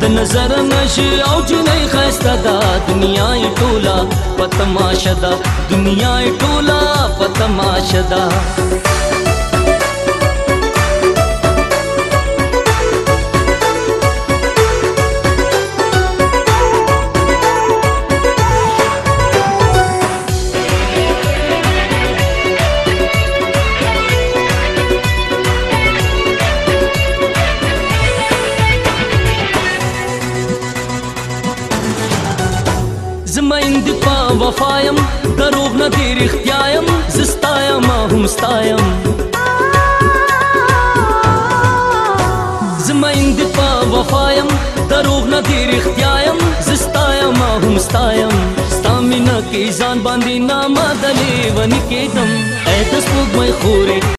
د نظر نشي او جنۍ خسته دا دنیا ټولا په تماشه ده دنیا ټولا په تماشه ده زما اند پا وفایم دروغ نه دی رښتیایم زستایم هم ستایم زما اند پا وفایم دروغ نه دی رښتیایم زستایم هم ستایم ستا مینه کې ځان باندې نامه د لیوني کېدم ای د سپوږمۍ خورې